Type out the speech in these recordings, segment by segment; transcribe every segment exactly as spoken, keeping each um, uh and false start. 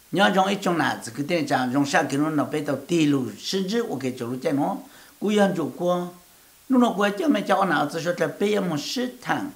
nhớ trong ấy trong nào cái tên chàng trong sao cái nó nó bây giờ tì lù sinh chứ ok chỗ lúc chạy nó cú yên chủ qua lúc nó qua cho mấy cháu nào tôi说là bây giờ một sự thằng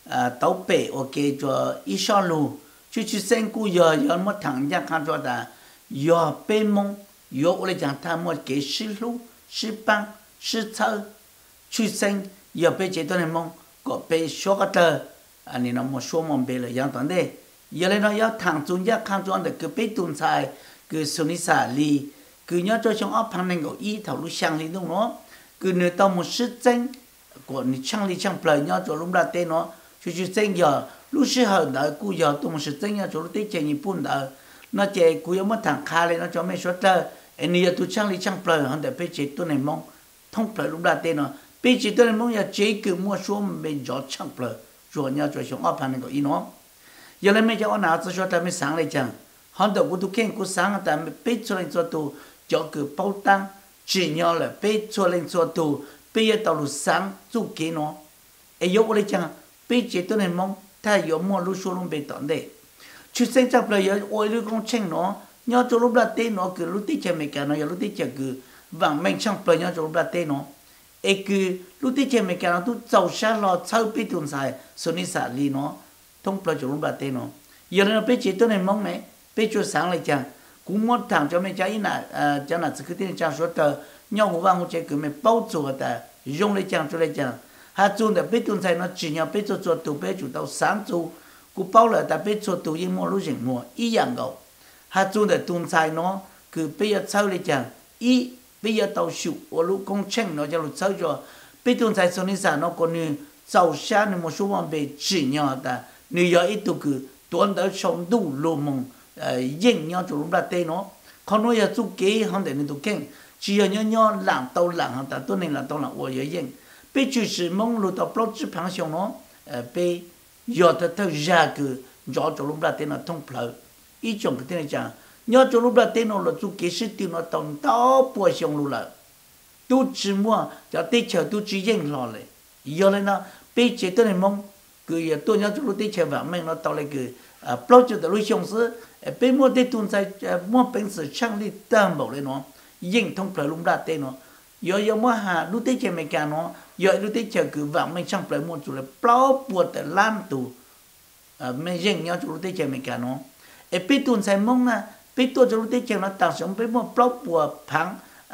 tàu bể ok cho ít sao lù chứ chứ sen cú giờ giờ một thằng nhà khăn cho ta giờ bể mông giờ ở đây chẳng tham một cái sự lù sự băng sự thơ chứ sen giờ bể chế tôi này mông có bể số cái tờ anh ấy nó một số mông bể là dạng toàn đấy giờ này nó giờ thằng chúng ta khăn cho anh được cái bể tuần sai cái số ní xả li cứ nhớ cho trong ấp hàng này có ý thảo lúc sang li đúng nó cứ nơi tao một sự tranh của ní sang li sang plei nhớ cho lúc ra tên nó chứ chứ tranh giờ lúc sự hở đợi cú giờ tao một sự tranh nhớ cho lúc tết chơi nhị bún đợi nó chơi cú giờ mất thằng khai lên nó cho mấy số tơ anh ấy tu sang li sang plei hắn để bể chế tôi này mong thông plei lúc ra tên nó bể chế tôi này mong giờ chế cứ mua số mình gió sang plei rồi nhớ cho trong ấp hàng này có ý nó giờ này mấy cháu nào tôi cho ta mới sáng lại chẳng hắn đầu của tôi khen của sáng ta mới biết cho lên cho tôi cho cứ bao tăng chỉ nhớ là biết cho lên cho tôi bây giờ tao lúc sáng chú kế nó ấy yếu cái chẳng biết chế tôi này mong thay yếu mua lúc số lúc bị tổn đấy chú sinh chắc là yếu ôi lúc con chen nó nhớ cho lúc ra tên nó cứ lúc tí chơi mấy cái nó lúc tí chơi cứ vàng mình chẳng phải nhớ cho lúc ra tên nó ấy cứ lúc tí chơi mấy cái nó tôi giàu sang lo sau biết tuần sai số ní xả li nó thông pro cho lúc ra tên nó giờ nó biết chế tôi này mong này biết cho sáng lại chẳng cũng muốn thằng cho mấy cháu là cho là cái tiền trang số tờ nhau của vang của chơi cứ mấy bao chỗ ta dùng lại chẳng cho lại chẳng ha chun để biết tuần sai nó chỉ nhau biết cho cho tụ biết chủ tàu sáng chu cũng bao là ta biết cho tụ yên mua lúc rảnh mua ý dạng gạo ha chun để tuần sai nó cứ bây giờ sau lại chẳng ý bây giờ tàu sụp ở lúc công trình nó cho lúc sau cho biết tuần sai số này sao nó còn như giàu sang nên một số bọn bị chỉ nhau ta nếu giờ ít tụ cứ tuần đó sống đủ lô mông yên nhau cho lúc ra tên nó còn nói giờ chú kế không để nên tụ khen chỉ là nhau nhau làm tàu làm hàng ta tôi nên là tàu làm ở giờ yên bây giờ chỉ mong lúc tàu plot chỉ phẳng xong nó bây giờ ta thấy ra cứ rõ cho lúc ra tên nó thông phở ý trong cái tên này chẳng nhau cho lúc ra tên nó là chú kế sự tiêu nó tàu tàu bùa xong luôn là tôi chỉ mua cho tết chờ tôi chỉ yên lo lại giờ này nó bây giờ tôi này mong cứ giờ tôi nhau cho lúc tết chờ vàng mình nó tàu lại cứ plot cho tàu lui xong xứ bên mua tết tuần sai mua bánh sữa trang đi tam bảo lên nó yên thông phở lúc ra tên nó giờ giờ mua hà lúc tết chờ mấy cái nó giờ lúc tết chờ cứ vàng mình trang phở mua chủ là plot buộc để làm tù mình yên nhau cho lúc tết chờ mấy cái nó bên tuần sai mong na bên tôi cho lúc tết chờ nó tạo sống bên mua plot buộc phẳng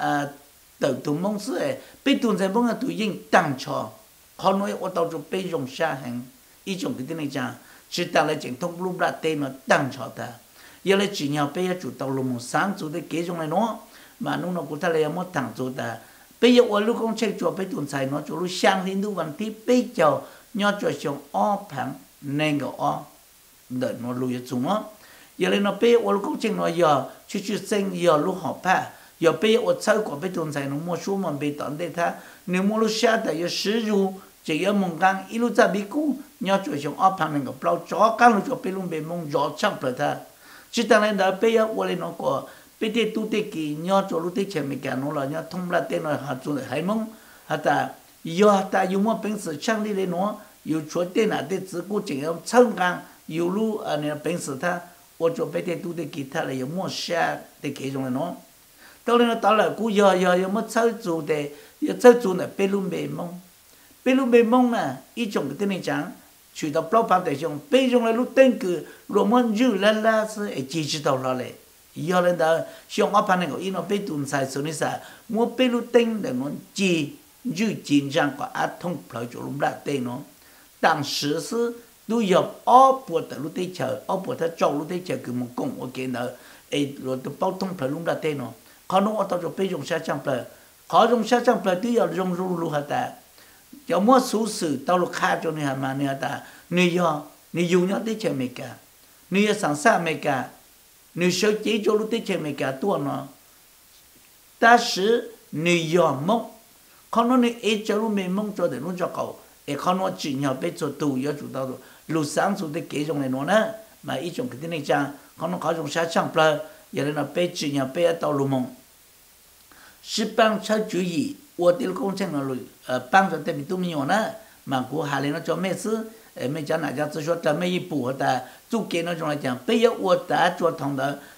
từ tụ mong xứ bên tuần sai mong là tụ yên tăng cho họ nói ở đâu cho bên dùng xa hàng ý trong cái tên này cha chỉ tạo lại chuyện thông lúc ra tên nó tăng cho ta giờ lại chỉ nhau bây giờ chủ tàu lùng sáng chủ để kế trong này nó mà nó nó cũng thay lại một thằng chủ ta bây giờ ở lúc con chơi chùa bây tuần sai nó chủ lúc sang đến lúcวันที่bây giờ nhau chùa xong ó phẳng nên cái ó đợi nó lùi xuống nó giờ lại nó bây giờ ở lúc con chơi nó giờ chú chú sinh giờ lúc học pa giờ bây giờ ở sau của bây tuần sai nó mua số mà bây tận đây ta nếu mua lúc xa tại giờ sử dụng chỉ ở mông cang ít lúc ra bị cú nhau chùa xong ó phẳng nên cái bao chó cang lúc chùa bây lúc bây mông gió chắc rồi ta chỉ tăng lên đó bây giờ qua lên nó có bây giờ tu tế kỳ nhau cho lúc tế chém mấy cái nó là nhau thông là tên là hạt chung hay mong hạt ta giờ hạt ta dùng một bình sữa trang đi lên nó dùng chúa tên là tên chỉ cố chỉnh ông chân gang dùng lu anh em bình sữa ta ở chỗ bây giờ tu tế kỳ ta là dùng một xe để kể trong nó tao lên nó tao là cú giờ giờ dùng một sợi chủ để giờ sợi chủ là bê lùm bê mong bê lùm bê mong là ít trong cái tên này chẳng chỉ đọc bao pháp để trong bây giờ là lúc tên cứ rồi muốn giữ lên là sẽ chỉ chỉ đầu là lệ giờ lên đó xong ở bên này có in nó bây tuần sai số này sao mua bây lúc tên để nó chỉ giữ chính trang có át thông phải chỗ lúc đã tên nó当时是都有二波的lúc đấy chờ二波他做lúc đấy chờ cứ một công ở kia nữa ấy rồi tôi bao thông phải lúc đã tên nó khó nó ở đâu bây dùng xe trang phải khó dùng xe trang phải tôi giờ dùng luôn luôn hả ta cho mua số sự tao lúc khác cho nên mà nên ta nếu giờ nếu dùng nhớ tới chơi mấy cả nếu sẵn sàng mấy cả nếu sơ chế cho lúc tới chơi mấy cả tua nó ta sử nếu giờ mong con nó nếu ấy cho lúc mình mong cho để nó cho cậu ấy con nó chỉ nhớ biết cho tù giờ chủ tao rồi lúc sáng chủ tới kế trong này nó nè mà ý trong cái này cha con nó có dùng sát chẳng bờ giờ này nó biết chỉ nhớ biết tao lúc mong sự bằng sao chú ý我哋工程嗰類誒幫助特別都沒有呢，mà của Hà Lan nó cho mấy thứ, mấy cha này cha tôi說，但每一步的，就給那種來講，不要我打做同的，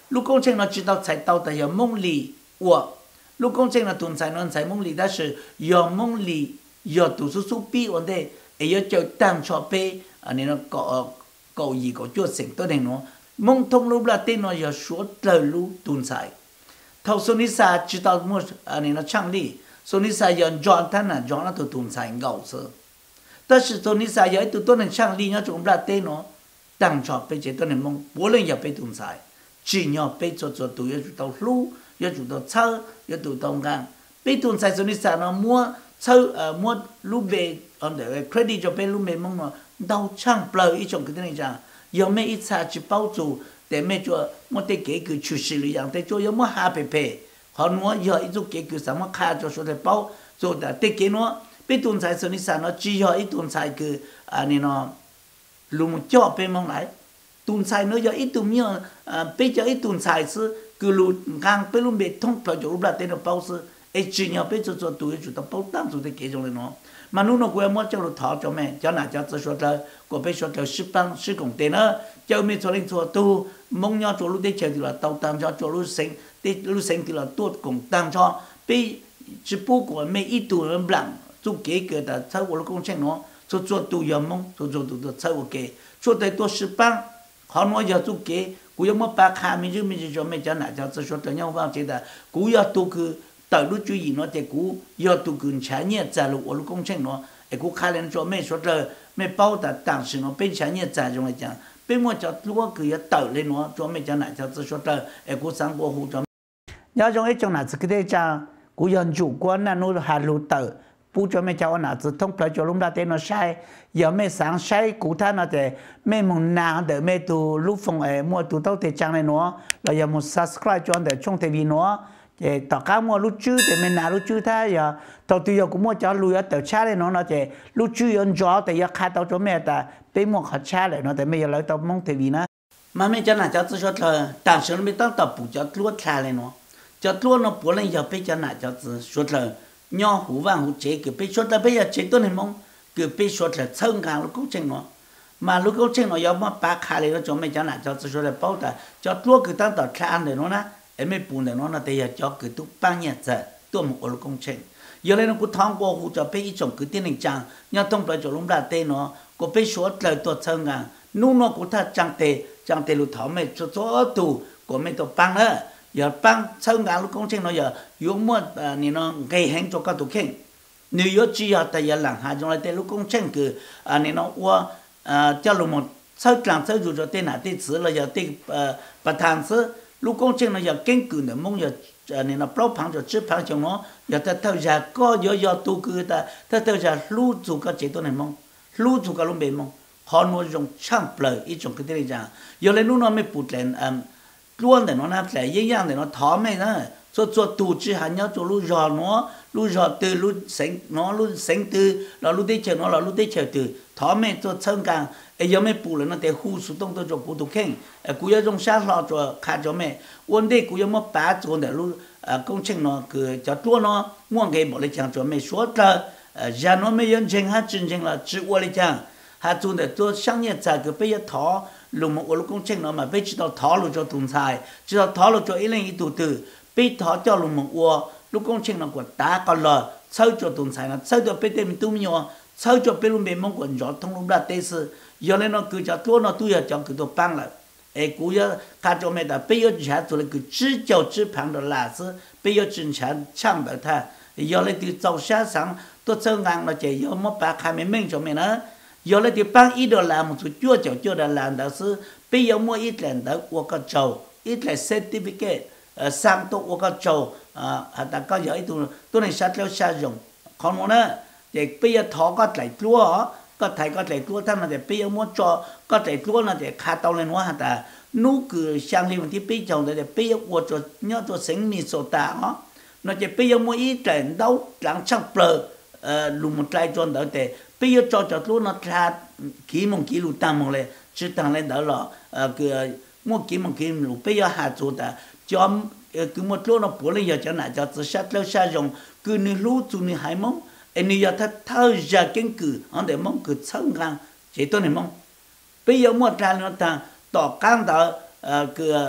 陆公称呢知道才到的有梦里我，陆公称呢同才呢才梦里，但是有梦里有读书书比我哋也要就当初被啊你呢搞搞一个做成多年咯，梦通路啦电脑要说的路同才，头索尼萨知道么啊你呢创立，索尼萨要转他呢转了都同才搞死，但是索尼萨有一度多年创立要做不啦电脑，当初被这多年梦，不能要被同才。只要被做做都要做到路，要做到车，要做到干。被同在说你啥呢？摸车呃摸路被，on the credit 就被路被蒙了，到唱不了一种跟你讲，有没一查去包住，但没做摸得几个出事了样，但做有没下被赔，好我要一种几个什么卡就说的包做的，得给我被同在说你啥呢？只要一同在个啊你呢，路么叫被蒙来。tuần sai nó giờ ít tuần nhiều bây giờ ít tuần sai chứ cứ lụt ngang bây lúc bị thông vào chỗ lúc là tên nó bao sư ấy chỉ nhau bây giờ cho tuổi chúng ta bao tăng chúng ta kể trong này nó mà lúc nó quên mất cho nó thọ cho mẹ cho nào cho tôi说了của bây giờ cho sư tăng sư công tiền nữa cho mình cho nên cho tu mong nhau chỗ lúc đấy chơi thì là tàu tăng cho chỗ lúc sinh thì lúc sinh thì là tuột công tăng cho bây chỉ bố của mẹ ít tuần nó blanc chú kế cái đó sau của nó công trình nó cho cho tu giờ mong cho cho tu sau của cái cho tới tôi sư tăng họ nói giờ tu kế cú yêu mất ba khá mình chứ mình cho mình cho nãy cho tôi nói tới nhau vào chỉ là cú yêu tu cứ tới lúc chú ý nó thì cú yêu tu cứ trả nhẹ trả lúc ở lúc công trình nó để cú khai lên cho mình nói là mình bao ta tạm sự nó bên trả nhẹ trả trong này chẳng bên mua cho lúc cứ yêu tới lên nó cho mình cho nãy cho tôi nói là để cú sáng qua hồ cho nhớ trong ấy trong này cái đấy cha cú yêu chủ quan là nó hà lụt tới bố cho mẹ cháu nào từ thông tới cho lúc đó tên nó sai giờ mẹ sáng sai cụ thể nó thì mẹ muốn nào để mẹ tu lúc phong ấy mua tu tao thì trang này nó là giờ muốn subscribe cho để trong tivi nó để tất cả mua lúc trước thì mẹ nào lúc trước thế giờ tao tự giờ cũng mua cho lui ở tờ cha này nó nó thì lúc trước ăn gió thì giờ khai tao cho mẹ ta bé mua khát cha này nó thì mẹ giờ lấy tao mong tivi nó mà mẹ cho nào cháu tôi cho là tạm thời mẹ tao tập bù cho luôn cha này nó cho luôn nó bữa nay giờ bé cho nào cháu tôi cho là nhau hú vàng hú chế cứ bây giờ bây giờ chế tôi này mong cứ bây giờ là thân càng lúc công trình nó mà lúc công trình nó giống mà ba khai này nó cho mấy cháu nào cho tôi là bao ta cho tôi cứ tăng tọt khai ăn để nó na em mấy bùn để nó là bây giờ cho cứ tụ bao nhiêu giờ tôi một lúc công trình giờ này nó cứ thang qua hú cho bây giờ cứ tiền hình trang nhau thông tới chỗ lúc ra tên nó có bây giờ là tôi thân càng nu nó cũng thật trang tệ trang tệ lúc tháo mấy cho cho tụ của mấy tụ băng nữa giờ băng thân càng lúc công trình nó giờ dùng một này nó gây hành cho các tổ khen nếu có chỉ là tại giờ làng hà trong này tên lúc công trình cứ này nó qua cho lúc một sau làm sau dù cho tên nào tên sử là giờ tên bát thang sử lúc công trình nó giờ kinh cử nữa mong giờ này nó bao phẳng cho chữ phẳng cho nó giờ ta theo giờ có giờ giờ tu cứ ta ta theo giờ lưu chủ các chế độ này mong lưu chủ các lúc bề mong họ nói dùng champ lời ít trong cái thế này giờ giờ lên lúc nó mới bút lên luôn để nó nạp lại dễ dàng để nó thỏ mày đó cho cho tụ chỉ hành nhau cho lúc giò nó lúc giò từ lúc sinh nó lúc sinh từ là lúc đi chờ nó là lúc đi chờ từ thỏ mày cho chân càng ấy giờ mày bù lại nó để hú số đông tôi cho cụ tụ khen cụ yêu trong sát lo cho khai cho mày vấn đề cụ yêu mất bá cho để lúc công trình nó cứ cho tua nó muốn cái bỏ lại chẳng cho mày số là giờ nó mới yên trình hát trình trình là chịu qua lại chẳng hát cho để tôi sáng nhật trả cứ bây giờ thỏ lúc mà lúc công trình nó mà bây giờ thỏ lúc cho tuần sai chỉ là thỏ lúc cho ít lên ít tụ từ bây thỏ cho lúc mà qua lúc công trình nó của ta còn là sau cho tuần sai nó sau cho bây giờ mình tu nhiều sau cho bây lúc mình mong còn gió thông lúc đã tê sư giờ nên nó cứ cho tôi nó tôi cho cứ tôi băng lại ấy cú giờ khai cho mẹ ta bây giờ chỉ cho là cứ chỉ cho chỉ bằng đó là sư bây giờ chỉ chẳng chẳng được ta giờ lấy từ sau sáng sáng tôi chơi ngang nó chỉ giờ mất ba khai mình mình cho mẹ nó giờ lấy từ băng ít đó là một số chúa cho chúa đã làm đó sư bây giờ mua ít lần đó của cái châu ít là certificate sang tôi của cái châu à ta có giờ tôi tôi này sát theo sát dùng còn một nữa thì bây giờ thọ có lại chúa có thầy có thầy chúa thằng này để bây giờ muốn cho có thầy chúa là để khai tao lên hóa ta nú cứ sang liên thì bây giờ để bây giờ của cho nhớ cho sinh mi sổ ta nó nó chỉ bây giờ mua ít lần đâu lãng chắc bờ lùm một trai cho đỡ để bây giờ cho cho chúa nó ra kỹ mong kỹ lù tam mong lên chỉ tăng lên đỡ là cứ mua kỹ mong kỹ lù bây giờ hạ chỗ ta cho cứ một lúc nó bổ lên giờ cho này cho tự sát lâu xa dùng cứ như lú chú như hai mong anh giờ ta thao ra kiến cử anh để mong cứ sống ngang chỉ tôi này mong bây giờ một ra nó ta tỏ căng đó cứ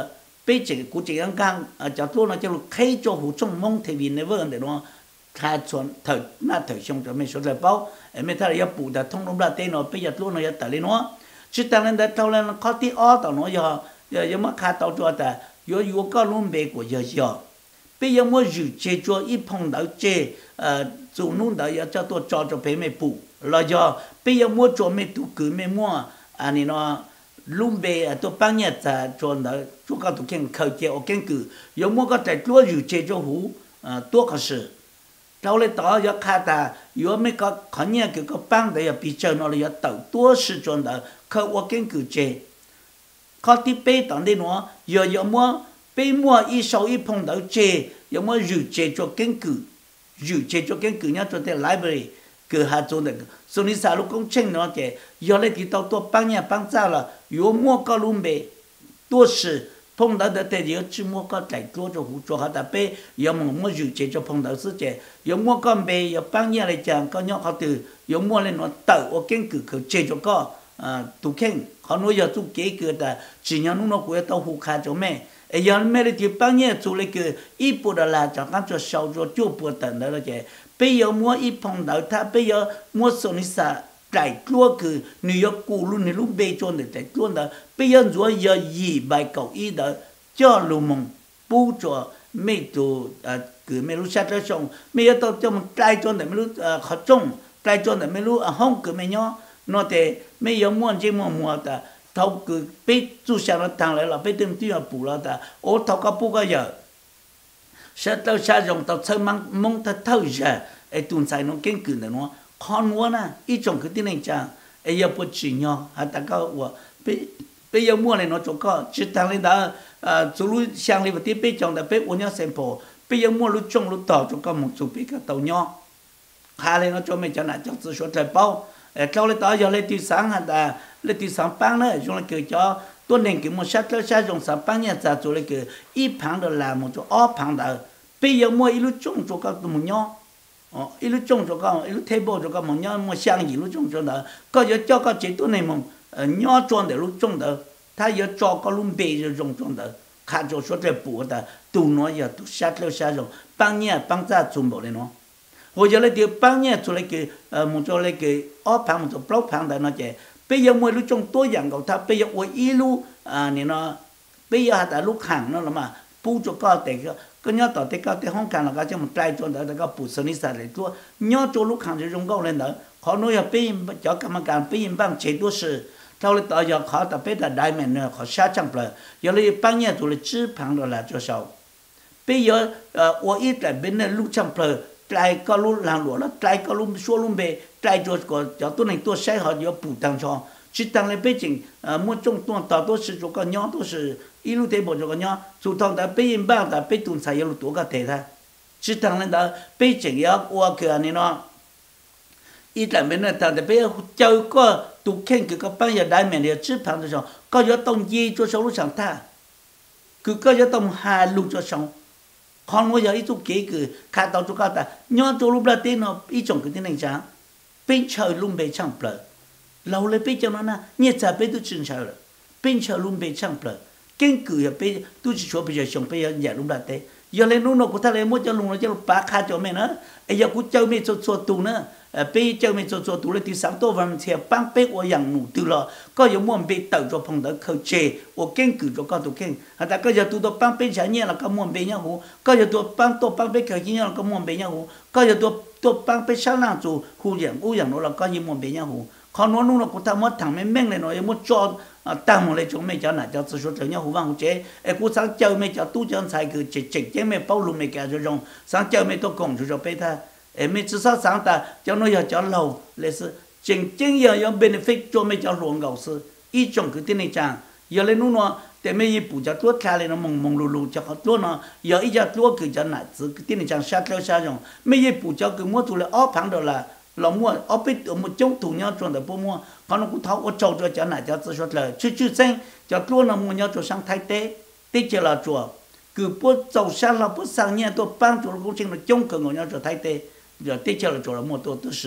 bây giờ cũng chỉ ăn căng cho tôi nó cho khai cho hủ trong mong thì vì never để nó khai chuẩn thời na thời xong cho mình số lại bao em mới thấy là bù đã thông đồng là tên nó bây giờ tôi nó tại lên nó chứ ta lên đây tao lên có tí ó tao nó giờ giờ giờ mà khai tao cho ta giờ giờ có luôn bề của giờ giờ bây giờ mua rượu chế cho ít phong đảo chế dù nung đảo giờ cho tôi cho cho bé mẹ bù là giờ bây giờ mua cho mẹ tụ cứ mẹ mua anh nó luôn bề tôi bao nhiêu ta cho nó cho các tụ khen khởi chế ở khen cử giờ mua cái trái lúa rượu chế cho hú tua cái sự sau này đó giờ khai ta giờ mấy cái khó nhớ cái cái băng đấy giờ bị chơi nó là giờ đầu tua sự cho nó khởi ở khen cử chế có tí bê tận đây nó giờ giờ mua bê mua ít sau ít phong đảo chế giờ mua rượu chế cho khen cử rượu chế cho khen cử nhá cho cái library cứ hạt cho được số này sao lúc cũng chênh nó chế giờ này thì tao tôi băng nhà băng ra là giờ mua cái luôn bề多是碰到的在有只摸个在做着胡做好的呗，有么么有这就碰到事情，有么个呗有半夜来讲，个鸟好的有么来喏斗我跟佢佢接着个啊都看，可能要做几个的，只要侬那个到胡看着咩，哎呀咩的就半夜做那个一步的啦，就讲做烧着就不等的了嘅，别有么一碰到他，别有么说你啥。trải qua cứ nhiều cụ luôn này lúc bê cho để trải qua đó bây giờ rồi giờ gì bài cầu ý đó cho luôn mong bù cho mấy tổ cứ mấy lúc sát ra xong mấy giờ tao cho mình trai cho để mấy lúc khó trông trai cho để mấy lúc không cứ mấy nhó nó thì mấy giờ muốn chỉ muốn mua ta thâu cứ bê chú sang nó thằng lại là bê tìm tiêu bù là ta ô thâu cái bù cái giờ sát tao sát rồng tao chơi mong mong ta thâu giờ ai tuần sai nó kinh cử này nó con mua na ít trong cái tin này chăng ấy giờ bớt chỉ nhau hay ta có của bây bây giờ mua này nó chỗ có chỉ tăng lên đó chỗ lúc sang lên và tiếp bây trong đó bây uống nhau xem phổ bây giờ mua lúc trong lúc tàu chỗ có một số bây cái tàu nhau khai lên nó cho mình cho lại cho sự số trời bao sau lên đó giờ lên từ sáng hay ta lên từ sáng bán nữa chúng là kêu cho tôi nên cái một sát tới sát trong sáng bán nhà ra chỗ lên kêu ít phẳng được là một chỗ ó phẳng đó bây giờ mua ít lúc trong chỗ có một nhau ít lúc trông cho con, ít lúc thay bộ cho con một nhau một sang gì lúc trông cho đó, có giờ cho con chế độ này mà nhau trông để lúc trông đó, ta giờ cho con lúc bê rồi trông trông đó, khai cho số trời bùa đó, tu nói giờ tu sát lâu sát rồi, bằng nhẹ bằng ra trông bộ này nó, hồi giờ lấy điều bằng nhẹ cho lấy cái một cho lấy cái ốp phẳng một cho block phẳng đó nó chế, bây giờ mỗi lúc trông tôi dạng cầu ta, bây giờ mỗi ít lúc à này nó, bây giờ ta lúc hàng nó là mà bù cho con để cái nhớ tao tới cái tới Hong Kong là cái trong một trai cho đó là cái bù sơn đi này tôi nhớ cho lúc hàng thì dùng câu lên đó họ nói là bây giờ các bạn càng bây giờ bằng chế độ sự sau này tao giờ họ tập bây là đại mình nữa họ sát chẳng phải giờ này bằng nhẹ tôi là chỉ bằng đó là cho sao bây giờ tôi ít là bên này lúc chẳng phải trai có lúc làm lúa là trai có lúc số lúc về trai cho có cho tôi này tôi sẽ họ giờ bù tăng cho chỉ tăng lên bây giờ mua trong tuần tao tôi sử dụng cái nhớ tôi sử ít lúc thế bộ cho cái nhớ chủ thằng đã bây giờ bao đã bây tuần sai lúc tuổi cái thế thôi chỉ tăng lên đó bây giờ giờ qua cái này nó ít là bên này thằng đã bây giờ chơi có tụ khen cái cái bao giờ đại mình thì chỉ bằng được rồi có giờ tông gì cho số lúc sáng ta cứ có giờ tông hai lúc cho xong còn bây giờ ít chút kế cứ khai tao cho cái ta nhớ cho lúc đó tên nó ít trong cái thế này chẳng bên chơi luôn bên chẳng bờ lâu lên bây giờ nó na nhẹ trả bây tôi chừng sao rồi bên chơi luôn bên chẳng bờ kinh cử ở bây tôi chỉ cho bây giờ xong bây giờ nhà luôn đặt thế giờ lên lúc nào cũng thay lên mỗi cho luôn nó cho bác khai cho mẹ nữa giờ cũng chơi mẹ cho cho tù nữa bây chơi mẹ cho cho tù lên từ sáng tôi vào thì bán bé của yang nụ từ lo có những món bé tàu cho phong đó khởi chế của kinh cử cho con tụ kinh à ta có giờ tụ đó bán bé chả nhẹ là có món bé nhau hú có giờ tụ bán tụ bán bé khởi chế nhau là có món bé nhau hú có giờ tụ tụ bán bé sáng nào tụ hú yang hú yang nó là có những món bé nhau hú còn nó lúc nào cũng ta mất thằng mấy mấy này nó mất cho tăng một lấy chúng mấy cháu này cháu sử dụng cho nhau hú vang chế em cũng sáng chơi mấy cháu tu chân sai cứ chỉ chỉ chế mấy bao lùm mấy cái rồi rong sáng chơi mấy tôi cùng cho bé ta em mấy chỉ sao sáng ta cháu nói giờ cháu lâu lấy sự chính chính giờ giờ benefit cho mấy cháu luồng gạo sư ít trong cái tiền này chẳng giờ lên lúc nào để mấy gì bù cho tuốt khai lên nó mông mông lù lù cho họ tuốt nó giờ ít cho tuốt cứ cho này cứ tiền này chẳng sát theo sát rong mấy gì bù cho cứ mua tu là óp hàng đó là lòng mua ở bên một chỗ thủ nhau chuẩn để mua còn nó cũng tháo ở châu cho này cho tôi nói là chứ chứ xanh cho luôn là mua nhau cho sang thay tế tế chỉ là chùa cứ bớt giàu sang là bớt sang nha tôi bán chùa cũng chính là chống cự nhau cho thay tế giờ tế chỉ là chùa là mua tôi tôi sử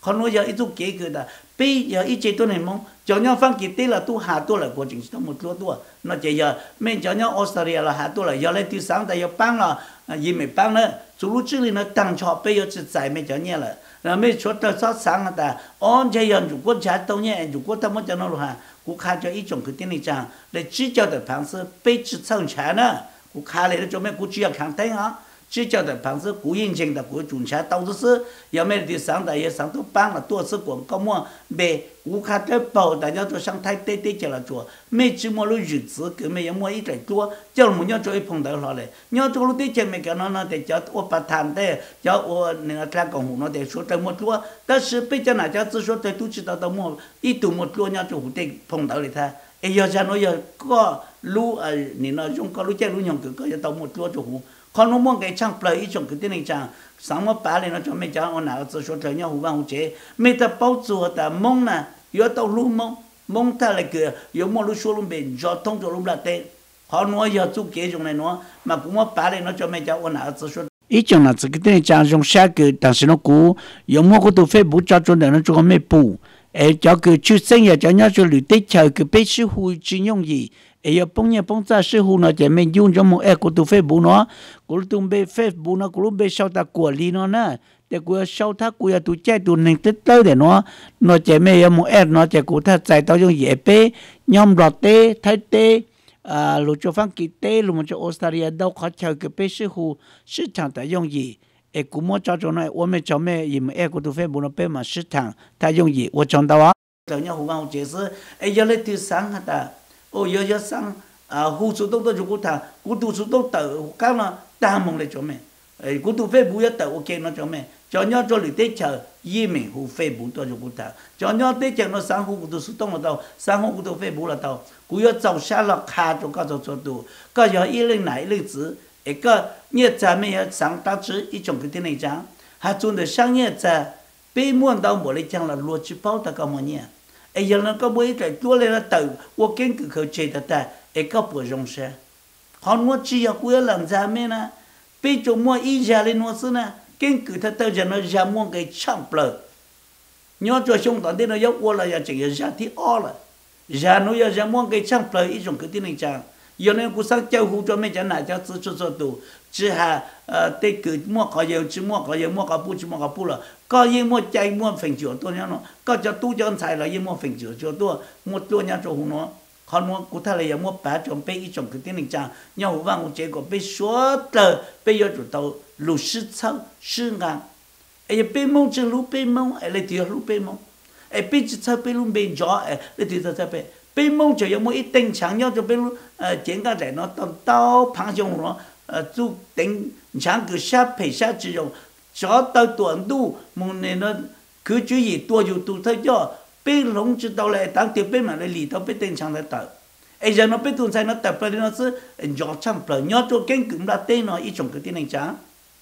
còn nói giờ ít tu kế cái đó bây giờ ít chế tôi này mong cho nhau phân kỳ tế là tu hạ tu là quá trình đó một lúa tu nó chỉ giờ mình cho nhau Australia là hạ tu là giờ lên thứ sáng tại giờ bang là gì mình bang nữa số lúc trước thì nó tăng cho bây giờ chỉ giải mình cho nhau là là mình cho tới sáu sáng là ta on chơi giờ chủ quân trả tàu nhẹ chủ quân tâm cho nó rồi ha cũng khai cho ít种cái tên này chẳng để chỉ cho được phán sự bây chỉ sang trả nữa cũng khai lại cho mình cũng chỉ là kháng tính á chỉ cho được phán sự cũng yên chính là cũng chuẩn trả tàu thứ sự giờ mình thì sáng tại giờ sáng tu bang là tua sự quảng cáo mua về cũng khai tới bảo đại gia cho sang thái tây tây chỉ là chùa mình chỉ mua lúc dự trữ cái mình mua ít cái chùa cho mình nhớ cho ít phong đời họ này nhớ cho lúc tây chỉ mình cái nó nó để cho ô bà tham đấy cho ô người ta còn hùng nó để số tới một chùa但是bây giờ này cho chỉ số tới tu chỉ tao tao mua ít tu một chùa nhớ cho hùng tây phong đời này thôi ấy giờ ra nó giờ có lú à nên nó dùng có lú chơi lú nhung cứ có giờ tao một chùa cho hùng còn nó muốn cái trang play ít trong cái tên này trang sáng mà bà lên nó cho mình cho ông nào chỉ số tới nhau hùng vang hùng chế mình ta bảo chùa ta mong nè giờ tao lú mong mong ta lại cái giờ mong lú số lú bên giờ thông cho lú là tên họ nói giờ chú kế trong này nó mà cũng mà bà lên nó cho mình cho ông nào chỉ số ít trong là cái tên trang dùng sai cái但是nó cũ giờ mua cái đồ phê bút cho cho nó cho mấy bù ấy cho cái chú sinh giờ cho nhau cho lưỡi tết chờ cái bế sư hùi chỉ用gì ấy giờ bông nhà bông ra sư hùi nó chỉ mình dùng cho một cái đồ phê bút nó cái đồ bê phê bút nó cái đồ bê sau ta của li nó nè để của sau ta của tụ chạy tụ nên tết tới để nó nó chỉ mình một cái nó chỉ của ta chạy tao dùng dễ bê nhom đọt tê thái tê à lúc cho phăng kỳ tê lúc mà cho Australia đâu khó chờ cái bế sư hùi市场在用gì诶，古莫照着呢，我们照咩，因为诶，古都非不能被嘛市场，他容易，我讲到啊。就要胡讲解释，诶，要来第三下的，哦，要要上啊，胡说都都就古他，古都说都斗，讲了大梦来做咩？诶，古都非不要斗，我见了做咩？就要做里底chờ，移民胡非不多就古他，就要底chờ nó sang胡古都说动了到，sang胡古都非不了到，古要走下了卡就搞做做到，个要一零哪一零字。一个业者没有上大致一种个的那张，还做的商业者被摸到我来讲了逻辑包的个么呢？哎呀，那个我一个多来了头，我跟个口觉得的，一个不容易。好，我只要过两家面呢，被做么一家的我是呢，跟个他到着那家么给抢不了。你要做兄弟的那要我了要这个家的二了，家那要家么给抢不了一种个的那张。giờ nên cũng sang châu hú cho mấy cái này cho tự cho cho tụ chỉ hà tây cử mua có nhiều chỉ mua có nhiều mua có bu chỉ mua có bu là có nhiều mua chay mua phèn chữa tôi nhá nó có cho tu cho anh xài là nhiều mua phèn chữa cho tôi mua tôi nhá cho hú nó còn mua cụ thể là giờ mua bả cho bé ít trong cái tiếng này cha nhau hú vang hú chế có bé số tờ bé giờ chủ tàu lù sư châu sư ngang ấy bé mông chân lù bé mông ấy lấy tiền lù bé mông ấy bé chỉ châu bé lù bé gió ấy lấy tiền châu bé bé mông chỉ có một ít tình trạng nhau cho bé lù chuyện cái này nó tao tao phản dụng nó chú tính chẳng cứ sát phải sát chỉ dùng cho tao tuần tu một này nó cứ chú ý tua dù tu thấy cho bé lông chỉ tao lại tăng tiền bé mà lại lì tao bé tình trạng lại tao ấy giờ nó bé tuần sai nó tập lại nó sẽ gió chăm lại nhớ cho cái cứng là tên nó ít trong cái tên này chả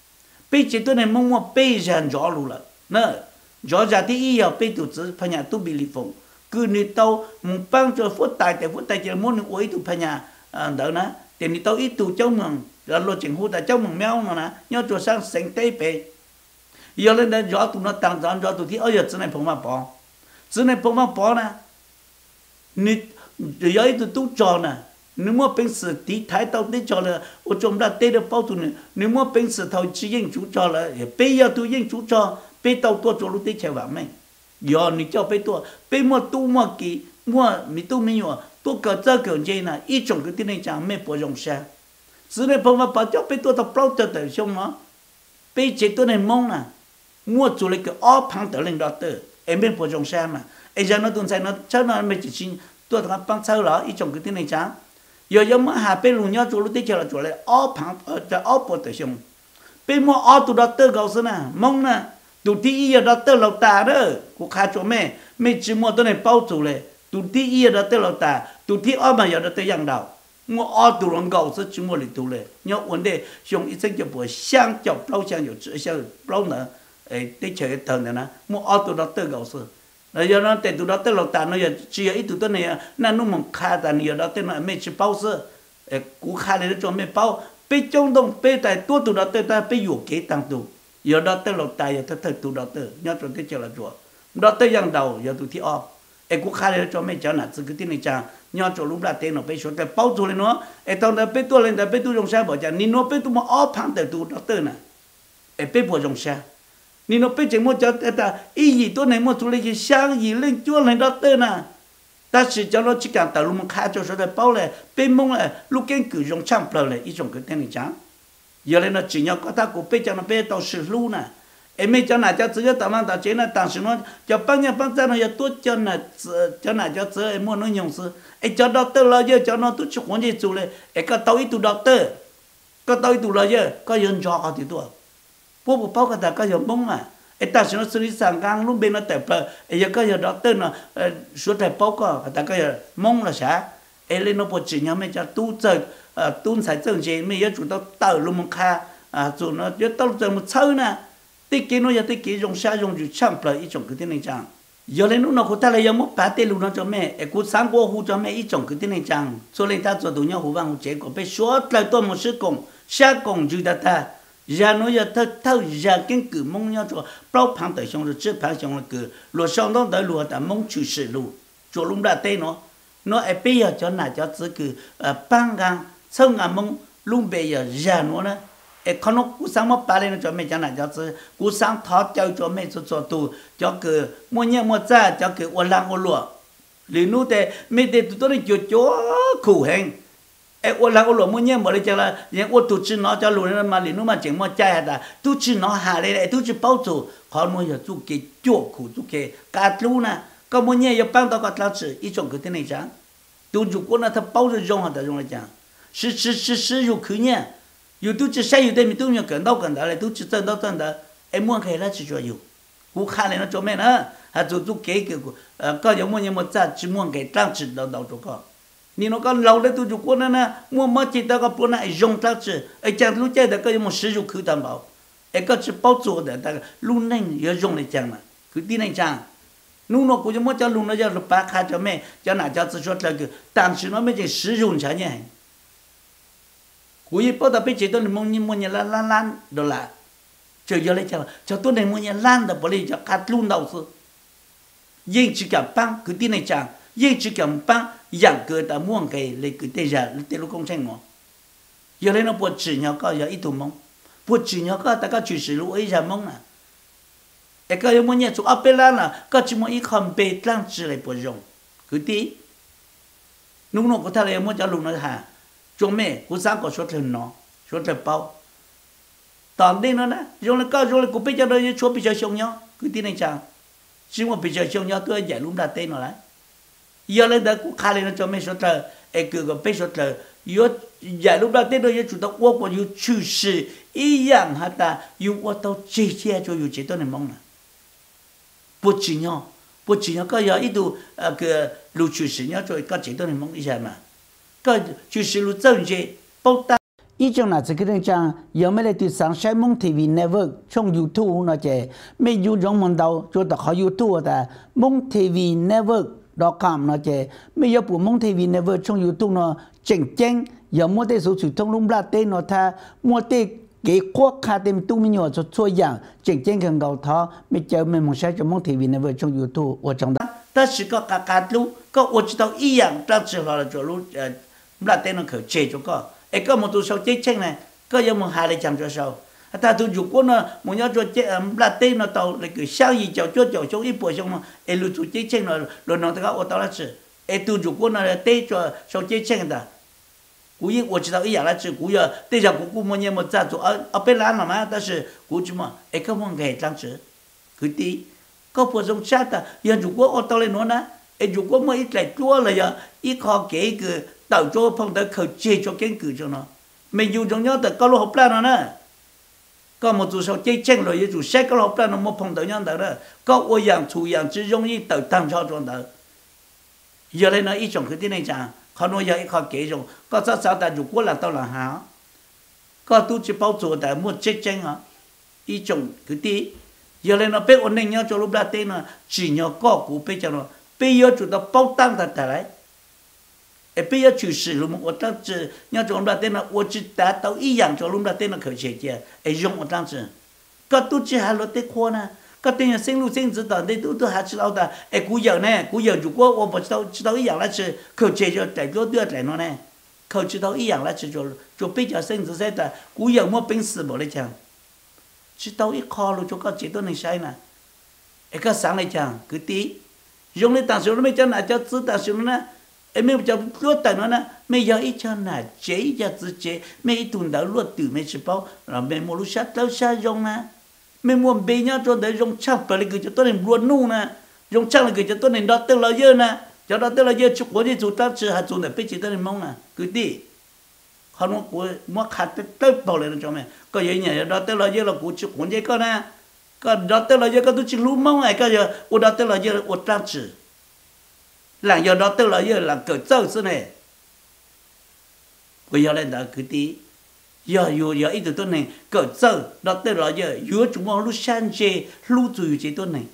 bé chỉ tôi này mong muốn bé giờ gió luôn là nè gió ra thì ý giờ bé tu chỉ phải nhà tu bị lì phong cứ như tao một bang cho phút tài tại phút tài chỉ muốn những ối tu phải nhà đỡ nè thì như tao ít tu trong mừng rồi lo chuyện hú tại trong mừng mèo mà nè nhớ cho sang sinh tế về giờ lên đây gió tụi nó tăng gió gió tụi thì ở giờ chỗ này phong mà bỏ chỗ này phong mà bỏ nè như giờ ít tụi tu trò nè nếu mà bên sự tí thái tao tí trò là ở trong đó tê được bao tụi này nếu mà bên sự thầu chỉ riêng chú trò là bây giờ tụi riêng chú trò bây tao tua trò lúc tí chơi vào mấy giờ你叫被多被么多么给么你都没有多个这个人呢一种个的那讲没不容易只能帮我把叫被多到包着的凶嘛被这多人懵呢我做了个二旁的领导的也没不容易嘛哎呀那东西那真的没几千多他帮操了一种个的那讲有有么还被人家做了的叫了做了二旁呃在二波的凶被么二多到的告诉呢懵呢tụi tí giờ đó tới lâu ta đó, cô khai cho mẹ, mẹ chỉ mua tôi này bao tụi này, tụi tí giờ đó tới lâu ta, tụi tí ở mà giờ đó tới giang đầu, mua ở tụi nó gạo sẽ chỉ mua lại tụi này, nhớ vấn đề dùng ít sinh cho bữa sáng chọc lâu sáng rồi chữa sáng lâu nữa, ấy tới chơi thần này nè, mua ở tụi đó tới gạo sẽ, rồi giờ nó tới tụi đó tới lâu ta nó giờ chỉ ít tụi tôi này, nó nó mong khai ta giờ đó tới nó mẹ chỉ bao sẽ, cô khai này cho mẹ bao, bây trong đông bây tại tôi tụi đó tới ta bây giờ kế tăng tụi giờ đó tới lột tài giờ tới tụi đó tới nhớ cho tới chờ là chùa đó tới giang đầu giờ tụi thi o em cũng khai lên cho mấy cháu là từ cái tin này chàng nhau cho lúc là tên nó bây số cái bao tuổi lên nó em tao đã biết tuổi lên đã biết tuổi trong xe bỏ chàng nín nó biết tuổi mà ó phẳng từ tuổi đó tới nè em biết bỏ trong xe nín nó biết chỉ một cháu ta ý gì tuổi này một tuổi lên gì sáng gì lên chúa lên đó tới nè ta chỉ cho nó chỉ cần tao lúc mà khai cho số cái bao này biết mong là lúc cái cử trong trăm bờ này ý trong cái tên này chàng giờ lên nó chỉ nhau có ta cũng biết cho nó biết tao xử lu nè em mấy cho nào cho chữ tao mang tao chế là tao sử nó cho bao nhiêu bao nhiêu nó giờ tốt cho nào cho nào cho chữ em muốn nó dùng sư em cho doctor lo giờ cho nó tốt chụp quan gì chụp lên em có tao ít tu doctor có tao ít tu lo giờ có dân cho có thì tu bố bố bao cái ta có dân bông à em tao sử nó xử lý sang gang lúc bên nó tẹp bờ em giờ có giờ doctor nó số tẹp bao có ta có giờ mông là sao em lên nó bố chỉ nhau mấy cho tu chơi tu sai chân gì mấy giờ chúng tao tao luôn một kha à chúng nó giờ tao chơi một sâu nè tích kiến nó giờ tích kiến dùng xa dùng chữ chăm là ít trong cái tên này chẳng giờ lên lúc nào cũng ta lại giờ một bát tê lúc nó cho mẹ em cũng sáng qua hú cho mẹ ít trong cái tên này chẳng cho nên ta cho tụi nhau hú vang hú chế có phải số lại tôi một sự cùng xa cùng chữ ta ta giờ nó giờ thâu thâu giờ cái cử mong nhau cho bao phẳng tới xong rồi chưa phẳng xong rồi cử luật xong đó tới luật ta mong chữ sự luôn cho lúc đã tê nó nó em bây giờ cho nào cho chỉ cử băng gang xong à mong lúc bây giờ giờ nó nè ê con nó cú sáng mất ba lên cho mẹ chẳng là cho chứ cú sáng thọ cho cho mẹ cho cho tu cho cái mua nhẹ mua cha cho cái ô lang ô lụa lì nu thế mẹ để tụi tôi cho cho khổ hành ê ô lang ô lụa mua nhẹ mua đây cho là những ô tụi chỉ nó cho lụa mà lì nu mà chỉ mua cha là tụi chỉ nó hà đây tụi chỉ bao chủ còn mua giờ tụi cái chỗ khổ tụi cái cá lú nè có mua nhẹ giờ bán tao có lao chỉ ít trong cái thế này chẳng tụi chủ quân là thằng bao giờ dùng hả ta dùng là chẳng sử sử sử sử dụng khứ nhẹอยู่ตู้จะใช้อยู่ได้มีตู้ยังเกินเท่ากันแต่เลยตู้จะเจอเท่ากันแต่ไอ้ม่วงใครละจะช่วยอยู่กูขาเลยนะจอมแม่นะหาจู่ตู้เก๋เก๋กูเอ่อก็ยังม่วงยังมาจัดจิม่วงเก๋ตั้งจิตเราเราตัวก็นี่เราก็เราได้ตู้จู่กูนั่นนะม่วงมาจิตแต่ก็ปนไอ้ยงตั้งจิไอ้จังรู้ใจแต่ก็ยังมาซื้ออยู่คือตามเราไอ้ก็จะ包做的แต่ลุงนั่งยังยงเลยจังนะคือที่นั่นจังนู่นเรากูจะมาจะลุงเราจะรู้ปากขาจอมแม่จะน่าจะจะช่วยเราคือ但是เราไม่ใช่使用才呢กูยิ่งพอตาไปเจอตัวนี้มึงยิ่งมึงยิ่งล้านล้านล้านดอลลาร์เจอเยอะเลยจ้ะเจ้าตัวนี้มึงยิ่งล้านแต่บริจาคขาดลุ้นดาวซื้อยิ่งจิกับปังคือที่ในจังยิ่งจิกับปังอย่างเกิดแต่ม่วงไก่เลยคือเตจาเตลุกงเชงหมอเยอะเลยนะปวดจีเนาะก็อย่าอีตุ่มงปวดจีเนาะก็แต่ก็จีสิรู้ไอ้จามงน่ะไอ้ก็ยังมึงยิ่งสุอัปเปล่าน่ะก็จิมึงอีคอมเปตั้งจีเลยปวดยงคือที่นุ่งนุ่งก็ทะเลมึงจะลุงนะฮะจงแม่กูสร้างก็ชดเชยน้อชดเชยเป้าตอนนี้นั่นนะยงเลยก็ยงเลยกูไปเจอเลยชดไปเจอชงเนาะคือที่ในจังชิมว่าไปเจอชงเนาะตัวใหญ่ลุ่มดาเต้นอะไรเยอะเลยแต่กูขาเลยนะจงแม่ชดเชยไอ้กูก็ไปชดเชยยศใหญ่ลุ่มดาเต้นเลยจุดต้องอ้วกว่าอยู่ชื่อสิอีอย่างฮะแต่อยู่ว่าตัวเจี๊ยเจี๊ยจะอยู่เจี๊ยตัวในมองนะปวดจีเนาะปวดจีเนาะก็อย่าอีดูเอ่อคือรู้ชื่อสิเนาะจะก็เจี๊ยตัวในมองอีใช่ไหมก็就是路正确报答。以前那这个人讲，有没来对上山蒙 T V Network 从 YouTube 那些没有中文到做到好 YouTube 的蒙 T V Network dot com 那些没有部蒙 T V Network 从 YouTube 那正正有没得说传统龙拉丁那他没得给国家的都没有做做样正正跟高他没叫没蒙山就蒙 T V Network 从 YouTube 我讲的，但是个嘎嘎路个我知道一样，当时好了做路呃。là tên nó khởi chế cho có, ấy có một tu sâu chết chết này, có giống một hai lấy chăm cho sâu, ta tu dục của nó một nhóm cho chết là tên nó tàu là cứ sao gì cháu cho cháu cháu ít bữa xong mà, ấy lu tu chết chết nó rồi nó ta có tao là sự, ấy tu dục của nó là tên cho sâu chết chết ta, cú ý tôi chỉ đạo ý là sự cú giờ, tên giờ cú cú một nhóm một gia chủ ở ở bên lan mà,但是cú chỉ mà, ấy có một ngày tăng sự, cứ tí, có bữa xong sát ta, giờ dục của ở tao lên nó nè, ấy dục của mới ít lại chúa là giờ ít khó kể cứ tạo cho phong tới khởi chế cho kiến cử cho nó mình dùng trong nhau từ có lô hộp ra nó nè có một chủ sau chế tranh rồi chủ xét có lô hộp ra nó một phong tới nhau đó có ô dạng chủ dạng chỉ dùng như tự tăng cho cho đó giờ đây nó ít trong cái này chẳng họ nói giờ ít họ kể rồi có sao sao ta chủ quốc là tao là hả có tu chỉ bao chủ tại một chế tranh hả ít trong cái tí giờ đây nó biết ổn định nhau cho lúc ra tên là chỉ nhau có cụ biết cho nó bây giờ chủ tao bao tăng thật đấy ấy bây giờ chủ sử dụng một trang trí nhau cho chúng ta tên là tôi chỉ đã tao ý dạng cho chúng ta tên là khởi chế kia ấy dùng một trang trí có tu chỉ hai lối tết khoa na có tiền sinh lưu sinh tử tận đây tôi tôi hạt đâu ta ê cú giờ nè cú giờ chủ quốc tôi đâu chỉ đâu ý dạng là chỉ khẩu chế cho đại cho đưa lại nó nè khẩu chỉ đâu ý dạng là chỉ cho cho bây giờ sinh tử sẽ ta cú giờ mua binh sĩ bỏ lại chẳng chỉ đâu ít kho luôn cho có chế tôi này sai nè ê cái sáng này chẳng cứ tí dùng lên tảng số nó mới cho là cho giữ tảng số nó em mới cho luộc tảng nó nè mấy giờ ít cho là chế cho tự chế mấy ít tuần đó luộc từ mấy chỉ bao rồi mấy mua lúc sát lâu sát dùng nè mấy mua bê nhau cho để dùng chắc phải là cái cho tôi nên luộc nu nè dùng chắc là cái cho tôi nên đọt tên là dơ nè cho đọt tên là dơ chụp của đi chụp tao chỉ hạt chụp để biết chỉ tôi nên mong nè cứ đi họ nó của mua khát tới bao lên cho mày có gì nhỉ đọt tên là dơ là của chụp của gì con nè có đọt tên là dơ có tôi chỉ lú mong này có giờ của đọt tên là dơ của trang chỉ là giờ đọt tên là dơ là cởi trâu xí này bây giờ lên đó cứ tí giờ giờ giờ ít tôi này cởi trâu đọt tên là giờ giờ chúng nó lúc san chê lúc chùi chế tôi này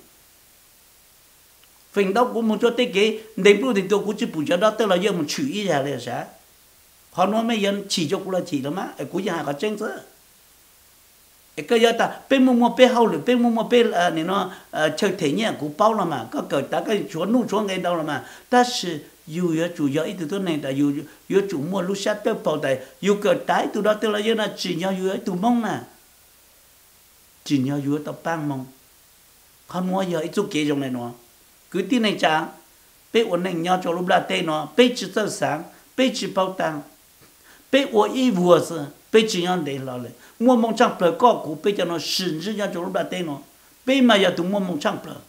phần đó cũng muốn cho tới cái đến lúc thì tôi cũng chỉ bù cho đọt tên là giờ một chữ ý ra là sao họ nói mấy dân chỉ cho cũng là chỉ đó mà cũng nhà có tranh chứ cái giờ ta bên mua mua bên hậu rồi bên mua mua bên à này nó chơi thể nhẹ cũng bao là mà có cởi ta cái chỗ nu chỗ ngay đâu là mà ta是有有主要一直都能的有有主摸路下都包的有个带từ đó từ là giờ là chỉ nhau有từ mông nè chỉ nhau有到帮mông con mua giờ ít chút kế trong này nó cứ tin này chăng bên ổn định nhau cho lúc là tây nó bên chỉ sơ sáng bên chỉ bao tăng bên ổn ý vừa sự bên chỉ nhau để loเลยmua mông trăng bờ có cụ bên cho nó sử dụng nhau cho lúc là tây nó bên mà giờ tụi mua mông trăng bờ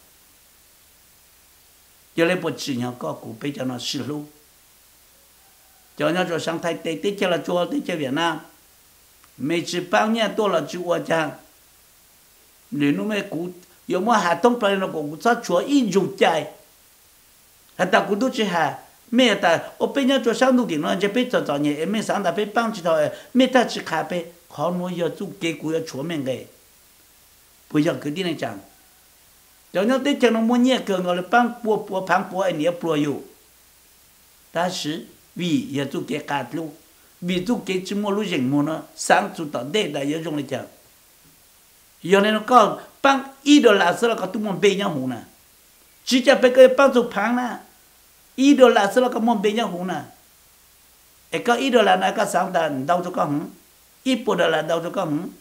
giờ lấy bộ chỉ nhau có cụ bây giờ nó sử dụng cho nhau cho sang Thái tây tây cho là cho tây cho Việt Nam mấy chỉ bao nhiêu đô la chịu qua chăng nếu nó mấy cụ giờ mua hạt thông phải nó cũng sao chúa in dùng chạy hạt ta cũng tốt chứ hả mấy ta ở bên nhau cho sang lúc thì nó chỉ biết cho cho nhẹ mấy sáng ta biết帮chỉ thôi mấy ta chỉ khá biết họ nói giờ chú kế cụ giờ chúa mình cái bây giờ cứ đi này chẳng cho nhau tới chẳng nó muốn nhẹ cường rồi băng bùa bùa phăng bùa anh nhớ bùa yêu ta sử vì giờ chú kế cát lu vì chú kế chỉ mua lu rình mua nó sáng chú tao để đại giờ dùng lại chẳng giờ này nó có băng ít đô la sau đó có tụi mình bê nhau hùng nè chỉ cho bây giờ băng chú phăng nè ít đô la sau đó có mình bê nhau hùng nè ấy có ít đô la này có sáng ta đâu cho có hùng ít bùa đô la đâu cho có hùng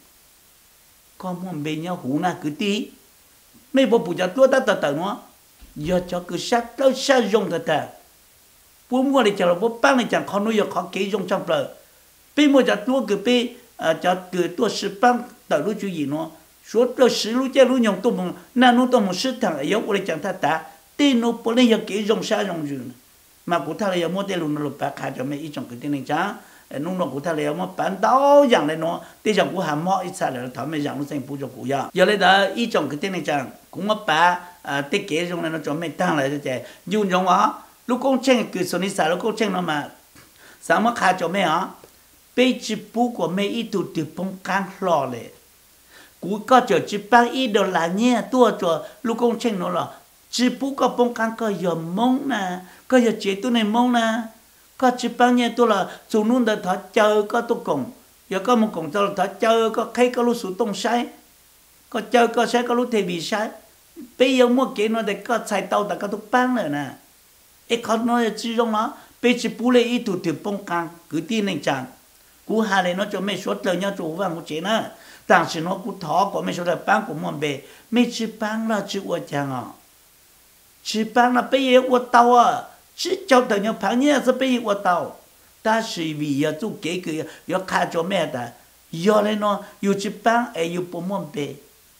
có mình bê nhau hùng nè cứ tí mấy bộ phụ trợ tôi ta tự tự nó giờ cho cứ sát tới sát dùng thật thật bố mua để cho là bố bán này chẳng khó nuôi giờ khó kỹ dùng trong bờ bây mua cho tôi cứ bây cho cứ tôi sử bán tự lúc chú gì nó số tôi sử lúc chơi lúc nhung tôi muốn na lúc tôi muốn sử thằng ấy giống để chẳng thật ta tin nó bố này giờ kỹ dùng sát dùng gì mà cụ thể là giờ mua tiền luôn nó lụp bạc khai cho mấy ít trong cái tiền này chả nung nó cụ thể là mua bán đau dạng này nó bây giờ cụ hàm họ ít sao là thằng mấy dạng nó thành phụ cho cụ giờ giờ lấy đó ít trong cái tiền này chẳng cũng mất ba tiết kế trong này nó cho mình tăng lại cho trẻ dùng trong đó lúc con chen cứ số này sao lúc con chen nó mà sáng mà khai cho mấy hả bây chỉ bố của mấy ít tụt từ bông can lò lệ cú có chờ chỉ ba ít đô la nhé tua cho lúc con chen nó là chỉ bố có bông can có giờ mông nè có giờ chế tôi này mông nè có chỉ ba nhé tôi là chủ nôn đã thọ chờ có tôi cùng giờ có một cùng tôi thọ chờ có thấy có lúc số tông sai có chờ có sai có lúc thì bị sai bây giờ mua cái nó để có xài tàu ta có tục bán nữa nè ấy con nói chỉ trong nó bây giờ bù lại ít tụt từ bông căng cứ tin này chẳng cú hà này nó cho mấy số lời nhau chủ vàng một chế nữa但是nó cú thọ của mấy số lời bán của mình về mấy chỉ bán là chỉ ở chẳng à chỉ bán là bây giờ ở tàu à chỉ cho tờ nhau bán nhé sẽ bây giờ ở tàu ta是vì giờ chú kế cứ giờ khai cho mẹ ta giờ này nó giờ chỉ bán ấy giờ của mình về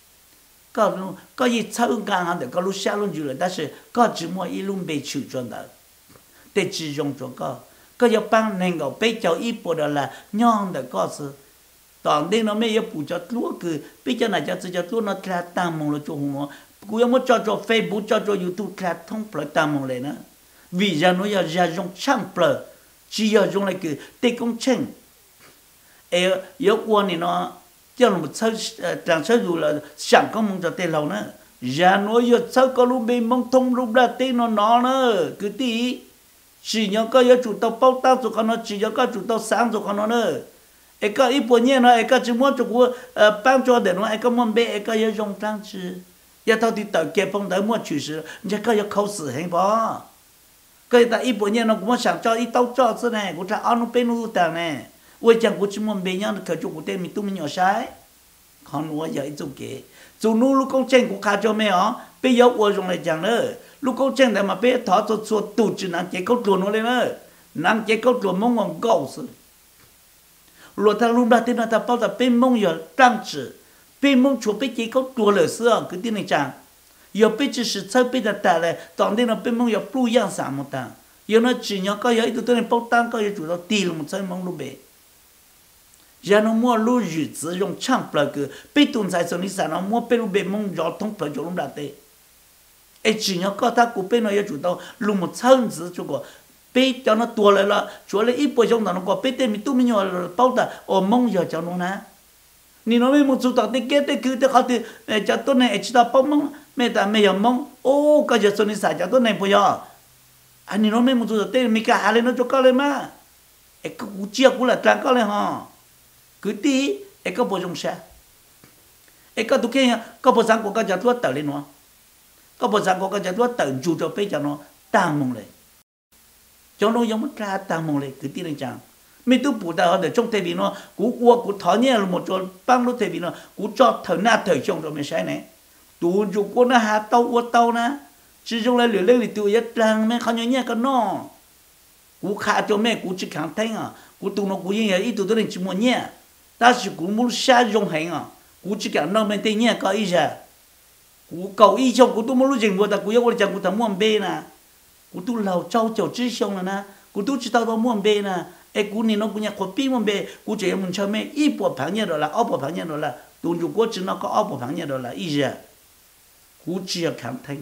có có gì sau càng hàng được có lúc xa luôn rồi,但是có chỉ mua ít luôn bị chịu cho đó, để chỉ dùng cho có, có giờ bằng nên có bị cho ít bộ đó là nhon được có sự, toàn đến nó mới có phụ cho lúa cứ bây giờ này cho cho lúa nó là tăng mong là cho hùng nó, cứ muốn cho cho Facebook cho cho YouTube là thông bờ tăng mong lên nữa, vì giờ nó giờ giờ dùng chăng bờ, chỉ giờ dùng lại cứ để công trình, ấy giờ qua này nó cho nó một số trang sử dụng là chẳng có mong cho tên lâu nữa, giờ nói giờ sao có lúc bị mong thông lúc ra tên nó nó nữa, cứ tí chỉ nhớ có giờ chủ tàu bao tao rồi con nó chỉ nhớ có chủ tàu sáng rồi con nó nữa, ấy có ít bộ nhẹ nó ấy có chỉ muốn cho cô bán cho để nó ấy có mong bé ấy có giờ dùng trang trí, 要到底到结婚到莫去世，人家个要考试很不？个但一百年了，我想照一刀照子呢，我讲安努贝努的呢，我讲我只么没样可就我对米都没有晒，看我要一做给，做努如果真我看着没有，被要我用来讲了，如果真的嘛被他做做肚子难结构做努来了，难结构做梦我搞死。罗他路那天那他包的被梦要当子。被梦出被结构多了是啊，个点来讲，要被只是操被的带来，当天那被梦要不一样啥么的，有那只要个要一个多人包单个要做到低了么才梦路呗。然后摸路日子用长不了个，被动在说你啥那摸被路被梦要通不就弄不得，哎只要个他古被那要做到路么长子这个。被叫那多来了，做了一百种的那个被对面都没有包的，我梦要叫弄呢。你那边么做到的，给的给的好的，呃，叫多呢，知道帮忙，没得没有忙，哦，个就说你啥叫多呢不要，啊，你那边么做到的，没干下来那就搞了嘛，一个估计过来干搞了哈，个的，一个不用啥，一个都看个不上国家叫多得了喏，个不上国家叫多得住着被叫喏当梦嘞，叫喏有么干当梦嘞，个的人讲。mấy tu bù đạo để trong thời bình nó cú qua cú thọ nhẹ là một chỗ băng lúc thời bình nó cú cho thời na thời trong rồi mình sai này tu chủ của nó hà tàu qua tàu na chỉ trong lại lửa lên thì tu nhất rằng mấy không nhớ nhẹ cái nó cú khá cho mấy cú chỉ kháng thanh à cú tu nó cú như vậy ít tu tôi chỉ muốn nhẹ ta chỉ cú muốn xa trong hành à cú chỉ kháng nó mình tên nhẹ có ý ra cú cầu ý trong cú tu muốn lúc dừng vô ta cú yêu chẳng cú thầm muốn bê na cú tu lầu trâu trâu chỉ xong là na cú tu chỉ tao tao muốn bê na ai cú này nó cũng nhắc có pin mà bê cú chỉ muốn chơi mấy ít bộ phẳng nhẹ rồi là áo bộ phẳng nhẹ rồi là tuần chủ quốc chỉ nó có áo bộ phẳng nhẹ rồi là ý ra cú chỉ là kháng thanh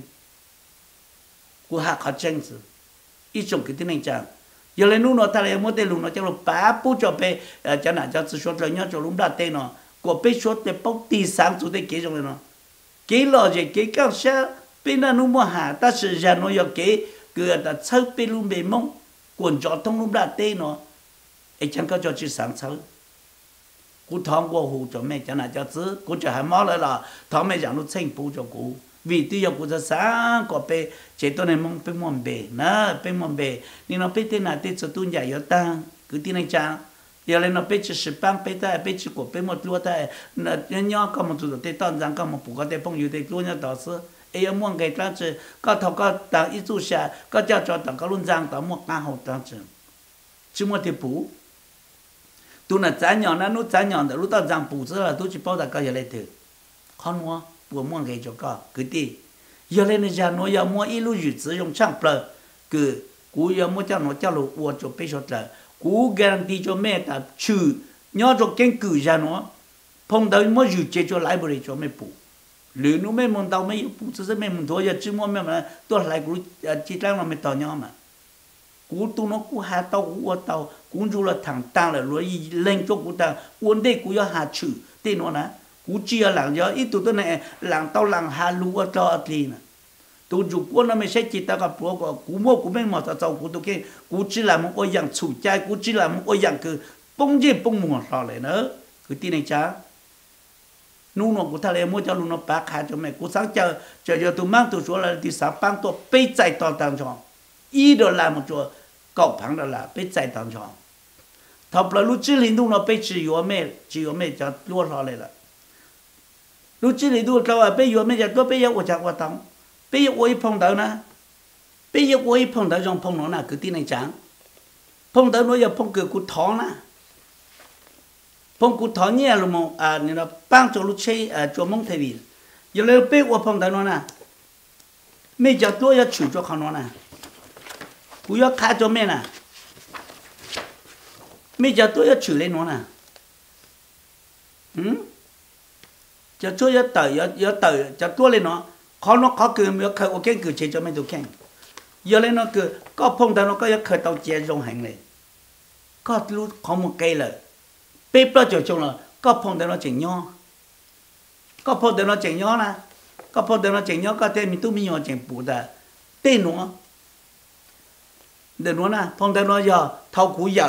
cú hạ khó tranh sự ít trong cái tiếng này chẳng giờ lên lúc nó ta lại muốn tên lúc nó cho nó bá bút cho bê cho nào cho sự số rồi nhớ cho lúc đặt tên nó của bê số để bốc tì sáng chủ đề kế trong này nó kế lò gì kế cao xa bên là lúc mà hạ ta sử ra nó giờ kế cứ ta sâu bên lúc bê mông quần cho thông lúc đặt tên nó ấy chẳng có cho chữ sáng sâu cú thong qua hồ cho mẹ cho nào cho chứ cú cho hai mỏ lại là thong mẹ chẳng nó xanh bù cho cú vì tuy giờ cú cho sáng có bê chế tôi này mong bê mong bê nè bê mong bê nhưng nó bê tên nào tên cho tôi giải yếu ta cứ tin này chăng giờ lên nó bê chỉ十八bê ta bê chỉ của bê một lúa ta nó nhỏ có một chút tên toàn rằng có một bộ có tên phong yêu tên lúa nhỏ đó chứ ấy muốn cái trang chứ có thầu có tặng ít chút xa có cho cho tặng có luôn rằng tặng một ngàn hộp trang chứ chứ một thì bù tôi là giá nhỏ nó nút giá nhỏ để lúc tao rằng bù chứ là tôi chỉ bao giờ có giờ lên thử con mua bùa mua cái cho có cứ đi giờ lên này giờ nó giờ mua ít lúc dự sử dụng trang bờ cứ cú giờ mua cho nó cho lũ uo cho bây giờ là cú guarantee cho mẹ ta trừ nhớ cho cái cử ra nó phong tới mua dự chế cho lại bồi cho mẹ bù lừa nó mẹ muốn tao mẹ bù chứ mẹ muốn thôi giờ chứ mua mẹ mà tôi lại cú chỉ trang là mẹ tao nhau mà cú tu nó cú hà tao cú uo tao cú du là thằng ta là lúa lên cho cú ta uốn đây cú giờ hà trừ tên nó nè cú chia làng giờ ít tụi tôi này làng tao làng hà lúa cho thì nè tụi chủ quân nó mới sẽ chỉ ta gặp bố của cú mua cú bên mà tao tao cú tụi kia cú chỉ làm một cái dạng chủ trai cú chỉ làm một cái dạng cứ bông gì bông mùa sao lại nữa cứ tin này cha nu nó cú ta lấy mua cho lu nó bạc hà cho mẹ cú sáng chờ chờ chờ tụi mang tụi số là đi sáng băng tụi bê chạy toàn tàng tròn ý đồ làm một chỗ cậu phẳng đó là bê chạy tàng tròn thập là lúc trước linh nu nó bê chỉ yếu mẹ chỉ yếu mẹ cho lúa sao lại là lúc trước linh nu tao bê yếu mẹ cho tôi bê yếu của cha của tao bây giờ tôi phong tới na bây giờ tôi phong tới trong phong nó là cứ tin này chẳng phong tới nó giờ phong cứ cút thỏ na phong cút thỏ nhẹ luôn mà à nên là bang cho lúc chơi à cho mông thay vì giờ lấy bây giờ phong tới nó na mấy giờ tôi giờ chủ cho con nó na tôi giờ khai cho mẹ na mấy giờ tôi giờ chủ lên nó na ừm giờ tôi giờ tới giờ giờ tới giờ tôi lên nó khó nó khó cứ mới khởi ok cứ chế cho mấy đồ khen giờ lên nó cứ có phong tao nó có khởi tàu chế trong hành này có lúc có một cây là bếp đó cho chung là có phong tao nó chỉnh nho có phong tao nó chỉnh nho nè có phong tao nó chỉnh nho có tên mình tu mình nhỏ chỉnh bù ta tên nó để nó nè phong tao nó giờ thâu cú giờ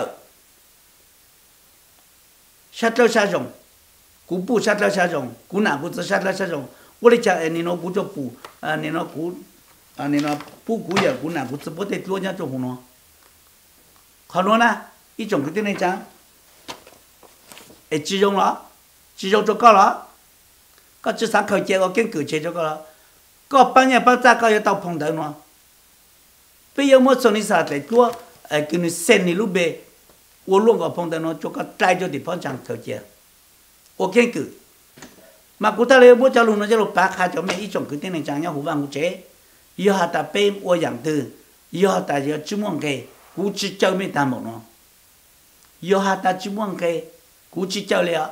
sát lâu sát rồng cú bù sát lâu sát rồng cú nào cú sát lâu sát rồng 我哋讲你那古叫布啊，你那古啊，你那布古也古难古只不得多人做红咯。好多呢，一种佢哋嚟讲，誒自用咯，自用做夠咯，個至少佢借個經舊借咗個咯，個半夜半晝個要到碰到咯，比如我做你啥嚟多誒叫你生你路邊，我攞個碰到咯，做個帶咗地方上佢借，我經舊，mà cụ ta lấy bố cho luôn nó cho lúc bác hai cho mấy ít chồng cứ tên này chẳng nhau hú vàng hú chế, yêu hạt ta bê mua dạng từ, yêu hạt ta yêu chú muốn cái, cụ chỉ cho mấy ta một nó, yêu hạt ta chú muốn cái, cụ chỉ cho liền,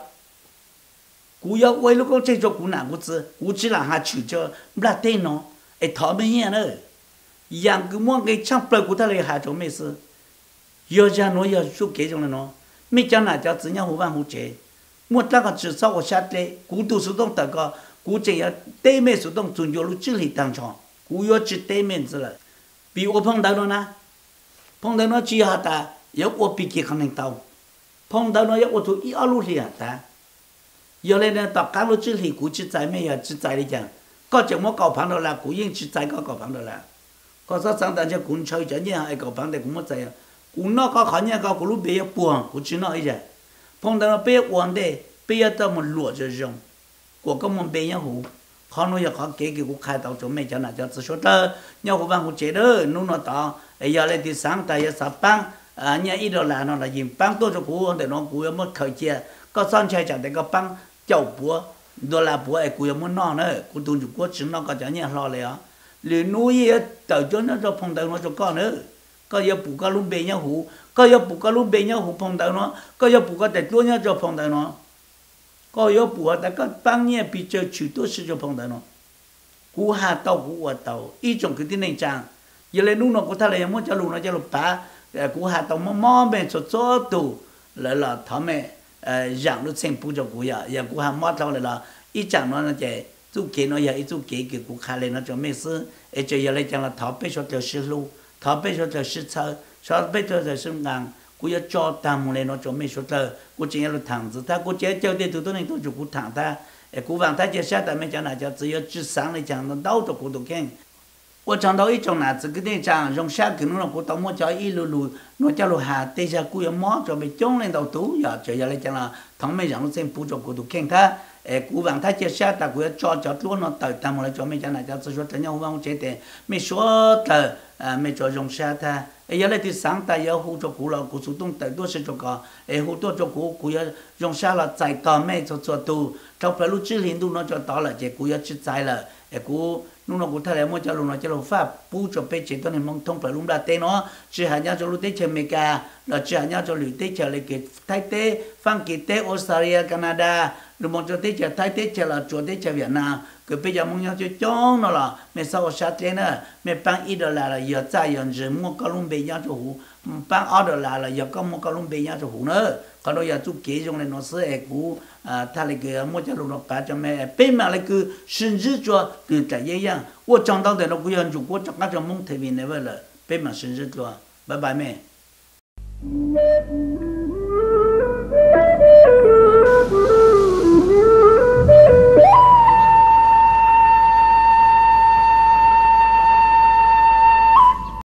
cụ yêu quay lúc có chơi cho cụ nào cụ chỉ, cụ chỉ là hạt chịu cho, là tên nó, ấy thọ mấy nhẹ nữa, dạng cứ muốn cái trong bờ cụ ta lấy hạt cho mấy sự, yêu cha nó yêu chú kế trong nó, mấy cha nào cho chỉ nhau hú vàng hú chế. Một là cái chỉ sau cái sát lệ, cú tu sử dụng tất cả, cú chỉ là tây men sử dụng chuyên dụng lúc chỉ lý tăng trưởng, cú yêu chỉ tây men chứ là, bị ô phong đào nó, phong đào nó chỉ hạt ta, yêu ô bị kia không nên tàu, phong đào nó yêu ô thu ít alu li hạt ta, yêu lên là tất cả lúc chỉ lý cú chỉ trái mấy chỉ trái đi chẳng, có chẳng muốn cầu phẳng đó là cú yên chỉ trái có cầu phẳng đó là, có sao sáng tạo cho cú chơi cho nhau ai cầu phẳng để cú mất trái, cú nó có khả năng có cú lúc bị buồn, cú chỉ nó ấy vậy. Phong đó bây giờ quan đề bây giờ tao muốn lúa cho rong, của cái món bây giờ hú, họ nói họ kể cái cuộc khai tàu cho mấy cho nào cho sự số đó, nhau của bạn hú chế đó, nó nó tao, giờ lên thì sáng tại giờ sắp băng, à nhà ít đó là nó là gì băng tôi cho cú, để nó cú mất khởi chia, có son chơi chẳng để có băng chậu búa, đó là búa ấy cú muốn nó nữa, cú tuân chủ quốc chứng nó có cho nhà lo liền, lừa nuôi tàu cho nó cho phong tàu nó cho con nữa. Có yêu bù cá lúm bê nhau hú, có yêu bù cá lúm bê nhau hú phong tàu nó, có yêu bù cá để tua nhau cho phong tàu nó, có yêu bù ở tại các bang nhẹ bị chơi chửi tôi sẽ cho phong tàu nó, cú hà tàu cú ở tàu, ý trong cái tin này chẳng, giờ lên lúc nó có thay là muốn cho lúc nó cho lúc bá, cú hà tàu mò mò mẹ cho cho tù, lại là thằng mẹ dạng lúc xem bù cho cú ya, giờ cú hà mò tàu lại là ý chẳng nó nó chạy, chú kế nó giờ ý chú kế cái cú khai lên nó cho mẹ sư, ấy cho giờ lên chẳng là thằng bé cho cho sư lu. Thọ bây giờ là sự thật, sau bây giờ là sự ngang, cô yêu cho tam lên nó cho mấy số tờ, cô chỉ là thằng gì ta, cô chỉ cho để tụi tôi này tôi chụp cô thằng ta, cô vàng ta chỉ sát tại mấy chỗ này cho chỉ có chỉ sáng này chẳng nó đau cho cô đồ khen, cô chẳng đau ít trong nào chỉ cái này chẳng trong sát cái nó cô tao mua cho ít lù lù, nó cho lù hà tê ra cô yêu mót cho mấy chốn lên đầu tú, giờ chờ giờ lại chẳng là thằng mấy chẳng nó xem phụ cho cô đồ khen ta. Cú vàng thái chia sẻ ta cú cho cho luôn nó tới tam một cho mấy cái này cho số cho nhau vang chế tiền mấy số tờ mấy cho dùng xe ta giờ này thì sáng ta giờ hú cho cú là cú chủ động tới đua sẽ cho cả hú đua cho cú cú giờ dùng xe là chạy cả mấy cho cho tu trong phải lúc trước hiện tu nó cho đó là chỉ cú giờ chỉ chạy là cú lúc nó cú thay lại mua cho lúc nó cho lúc pháp bu cho bây chế tôi này mong thông phải lúc đã tên nó chỉ hanya nhau cho lúc tết chơi mấy cả là chỉ hanya nhau cho lúc tết chơi lại cái thái tết phan kỳ tết Australia Canada lúc mong cho tết chơi thái tết chơi là chỗ tết chơi Việt Nam cái bây giờ mong nhau cho chong nó là mẹ sau sát lên nữa mẹ bán ít là là giờ tại giờ giờ mua cái lông bê nhau cho hú bán ở là là giờ có mua cái lông bê nhau cho hú nữa còn bây giờ chú kế trong này nó sẽ cũ à thay lại cái mua cho lúc nó bán cho mẹ bên mà lại cứ sinh日做từ tại vậy样我长到的那个样如果长到蒙特维那边了bên mà sinh日做拜拜妹。